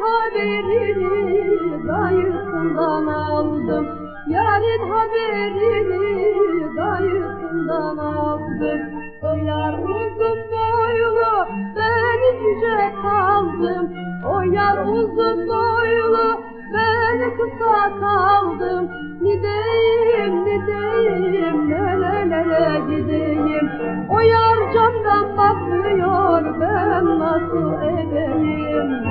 haberini dayısından aldım. Yarın haberini dayısından aldım. O yar uzun boylu, ben cüce kaldım. O yar uzun boylu, ben kısa kaldım. Gideyim, gideyim, nerelere gideyim. O yar camdan bakıyor, ben nasıl edeyim.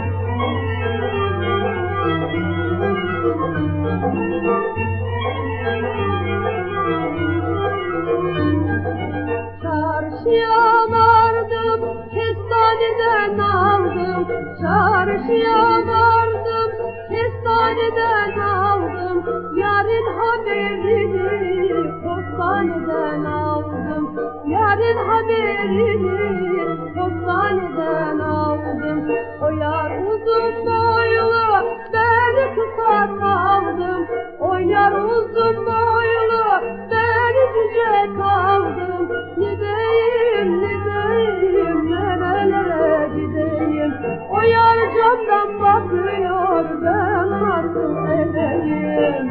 Çarşıya vardım, kestaneden aldım. Çarşıya vardım, kestaneden aldım. Yarın haberini postaneden aldım. Yarın haberini postaneden aldım. O yar uzun boylu, ben kısa kaldım. O yar uzun boylu, ben cüce kaldım. Gideyim, gideyim, nerelere gideyim. O yar camdan bakıyor, ben nasıl edeyim.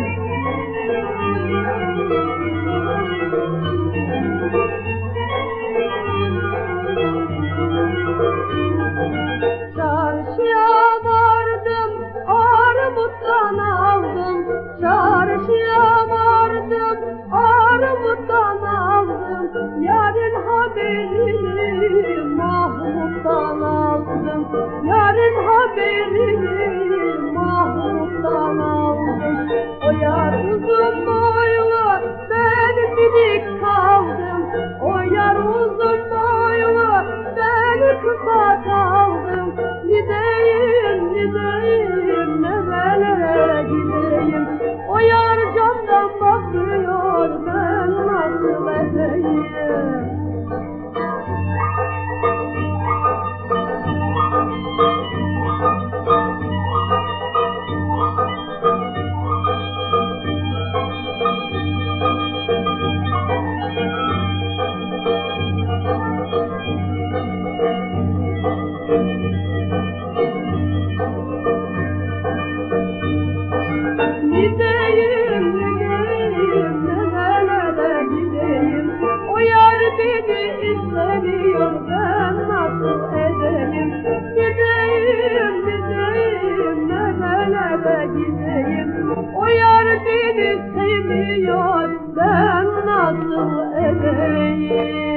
Çarşıya vardım, armuttan aldım. Çarşıya vardım, armuttan aldım. Yarın haberini Mahmut'tan aldım. Yarın haberini Mahmut'tan aldım. O yar uzun boylu, ben minik kaldım. O yar uzun boylu, ben kısa kaldım. Gideyim, gideyim, nerelere gideyim. O yar camdan bakıyor, ben nasıl edeyim. Gideyim, gideyim, nerelere gideyim. O yar beni istemiyor, ben nasıl edeyim. Gideyim, gideyim, nerelere gideyim. O yar beni sevmiyor, ben nasıl edeyim.